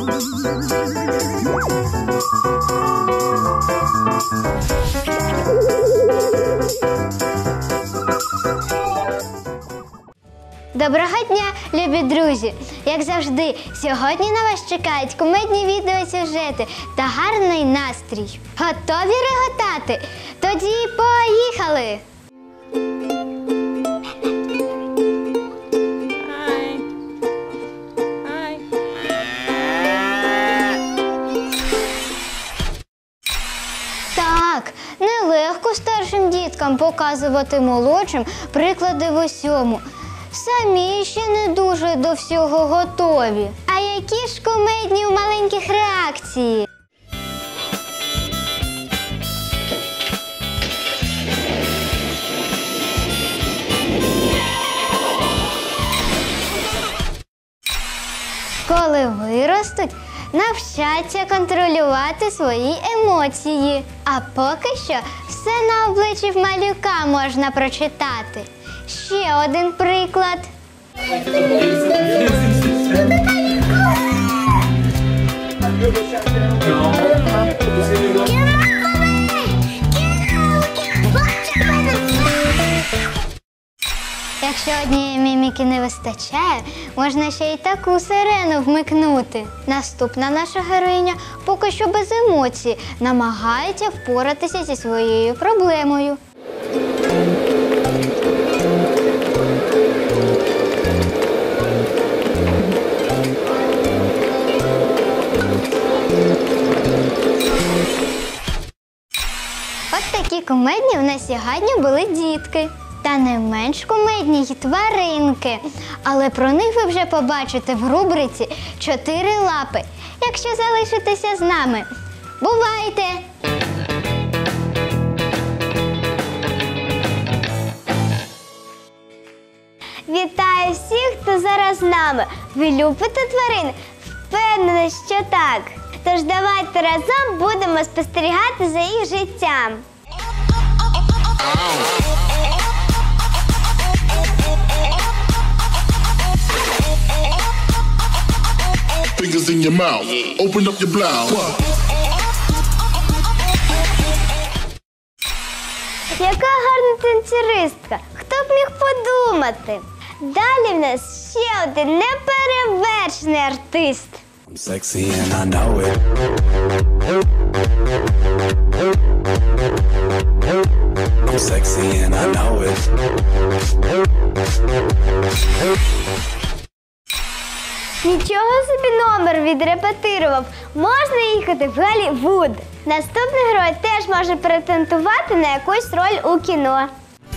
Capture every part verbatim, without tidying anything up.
Доброго дня, любі друзі! Як завжди, сьогодні на вас чекають кумедні відеосюжети та гарний настрій. Готові реготати? Тоді поїхали! Так, нелегко старшим діткам показувати молодшим приклади в усьому. Самі ще не дуже до всього готові. А які ж кумедні у маленьких реакції? Коли виростуть, навчаться контролювати свої емоції. А поки що все на обличчі в малюка можна прочитати. Ще один приклад. Якщо однієї міміки не вистачає, можна ще й таку сирену вмикнути. Наступна наша героїня поки що без емоцій намагається впоратися зі своєю проблемою. От такі кумедні в нас сьогодні були дітки. Та не менш кумедні й тваринки. Але про них ви вже побачите в рубриці «Чотири лапи», якщо залишитеся з нами. Бувайте! Вітаю всіх, хто зараз з нами. Ви любите тварин? Впевнена, що так. Тож давайте разом будемо спостерігати за їх життям. Fingers in your mouth. Open up your blouse. Яка гарна танцюристка! Хто б міг подумати? Далі в нас ще один неперевершений артист. I'm sexy and I know it. I'm sexy and I know it. Нічого собі номер відрепетирував. Можна їхати в Голлівуд. Наступний герой теж може претендувати на якусь роль у кіно.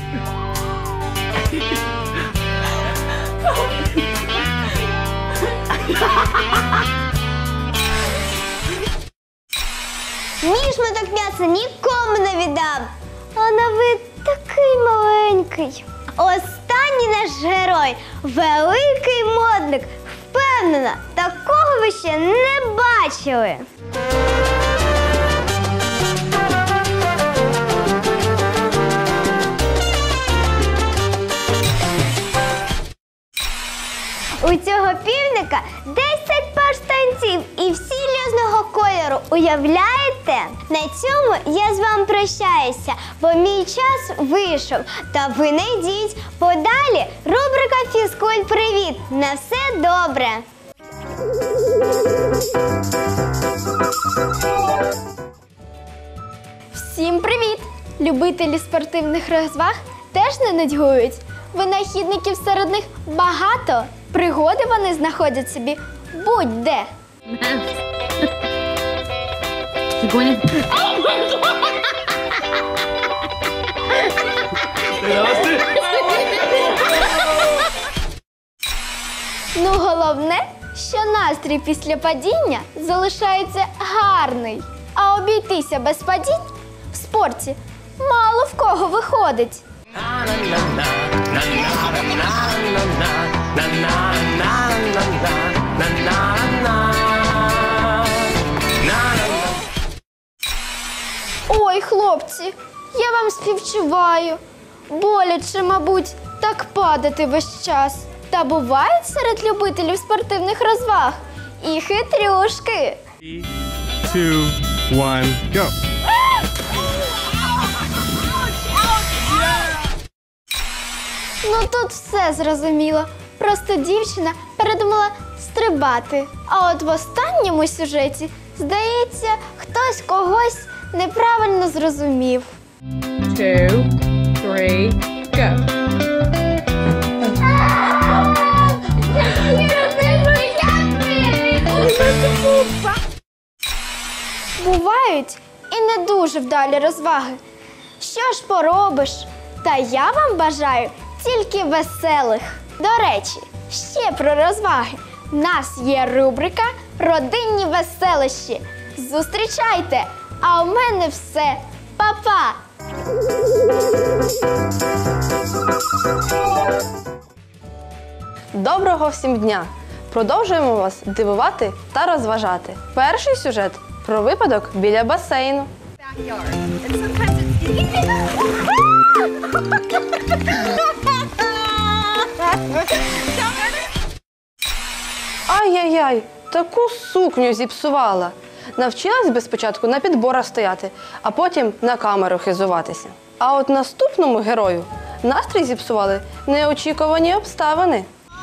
Мій шматок м'яса нікому не віддам. А на вид такий маленький. Останній наш герой – великий модник. Впевнена, такого ви ще не бачили. У цього півника десять пар штанців і всі різного кольору. Уявляєте? На цьому я з вами прощаюся, бо мій час вийшов. Та ви не йдіть. Подалі рубрика «Фізкульт-привіт». На все добре! Всім привіт! Любителі спортивних розваг теж не нудьгують. Винахідників серед них багато. Пригоди вони знаходять собі будь-де. Ну, головне, що настрій після падіння залишається гарний. А обійтися без падінь в спорті мало в кого виходить. Ой, хлопці, я вам співчуваю. Боляче, мабуть, так падати весь час. Та бувають серед любителів спортивних розваг і хитрюшки. Three, two, one, go. Ну тут все зрозуміло. Просто дівчина передумала стрибати. А от в останньому сюжеті, здається, хтось когось неправильно зрозумів. Two, three, go. Бувають і не дуже вдалі розваги. Що ж поробиш? Та я вам бажаю тільки веселих. До речі, ще про розваги. У нас є рубрика «Родинні веселищі». Зустрічайте! А у мене все. Па-па! Доброго всім дня! Продовжуємо вас дивувати та розважати. Перший сюжет про випадок біля басейну. Ай-яй-яй, таку сукню зіпсувала. Навчилась би спочатку на підборах стояти, а потім на камеру хизуватися. А от наступному герою настрій зіпсували неочікувані обставини.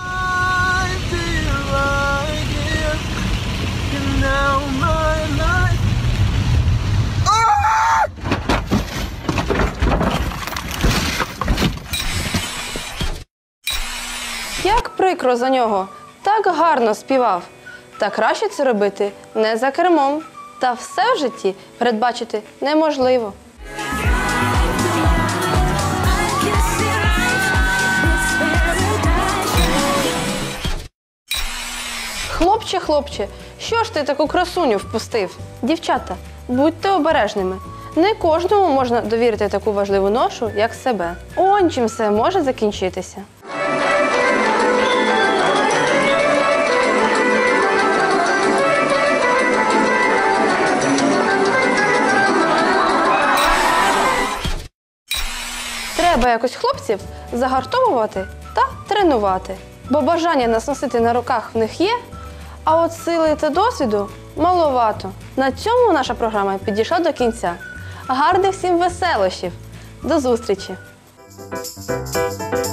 Як прикро за нього, так гарно співав. Та краще це робити не за кермом. Та все в житті передбачити неможливо. Хлопче, хлопче, що ж ти таку красуню впустив? Дівчата, будьте обережними. Не кожному можна довірити таку важливу ношу, як себе. Он чим все може закінчитися. Треба якось хлопців загартовувати та тренувати. Бо бажання нас носити на руках в них є, а от сили та досвіду маловато. На цьому наша програма підійшла до кінця. Гарних всім веселощів! До зустрічі!